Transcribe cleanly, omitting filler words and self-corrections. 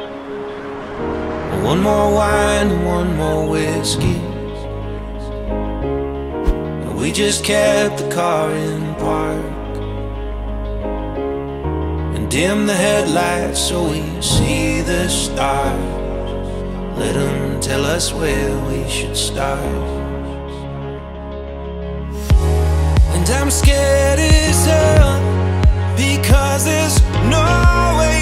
One more wine and one more whiskey. We just kept the car in park and dim the headlights so we see the stars. Let them tell us where we should start. And I'm scared as hell because there's no way